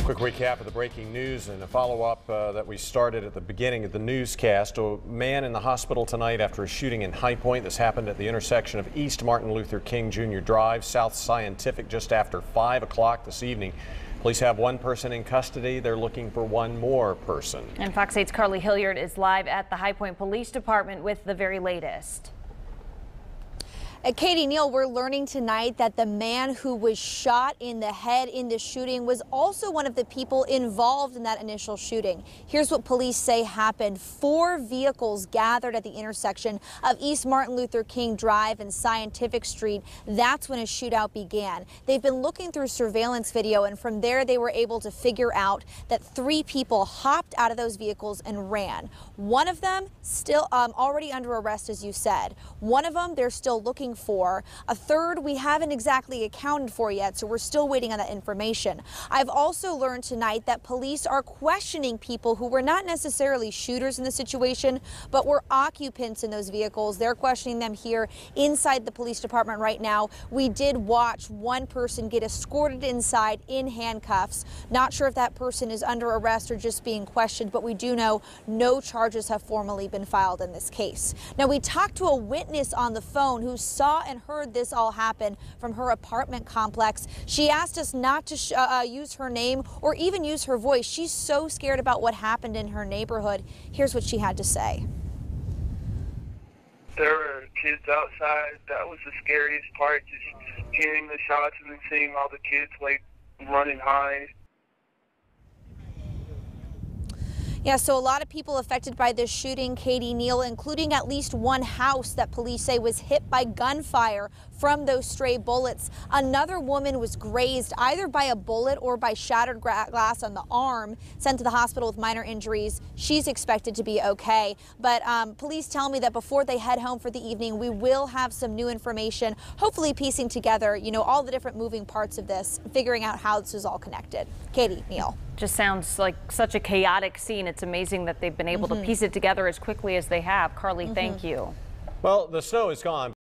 Quick recap of the breaking news and a follow-up that we started at the beginning of the newscast. A man in the hospital tonight after a shooting in High Point. This happened at the intersection of East Martin Luther King Jr. Drive, South Scientific, just after 5 o'clock this evening. Police have one person in custody. They're looking for one more person. And Fox 8's Carly Hilliard is live at the High Point Police Department with the very latest. Katie, Neal, we're learning tonight that the man who was shot in the head in the shooting was also one of the people involved in that initial shooting. Here's what police say happened. 4 vehicles gathered at the intersection of East Martin Luther King Drive and Scientific Street. That's when a shootout began. They've been looking through surveillance video, and from there they were able to figure out that 3 people hopped out of those vehicles and ran. One of them still already under arrest, as you said. One of them they're still looking for. A third we haven't exactly accounted for yet, so we're still waiting on that information. I've also learned tonight that police are questioning people who were not necessarily shooters in the situation, but were occupants in those vehicles. They're questioning them here inside the police department right now. We did watch one person get escorted inside in handcuffs. Not sure if that person is under arrest or just being questioned, but we do know no charges have formally been filed in this case. Now, we talked to a witness on the phone who saw and heard this all happen from her apartment complex. She asked us not to use her name or even use her voice. She's so scared about what happened in her neighborhood. Here's what she had to say. There were kids outside. That was the scariest part, just hearing the shots and then seeing all the kids like running high. Yeah, so a lot of people affected by this shooting, Katie, Neal, including at least one house that police say was hit by gunfire from those stray bullets. Another woman was grazed either by a bullet or by shattered glass on the arm, sent to the hospital with minor injuries. She's expected to be okay. But police tell me that before they head home for the evening, we will have some new information, hopefully piecing together, you know, all the different moving parts of this, figuring out how this is all connected. Katie, Neal. Just sounds like such a chaotic scene. It's amazing that they've been able to piece it together as quickly as they have. Carly, thank you. Well, the snow is gone.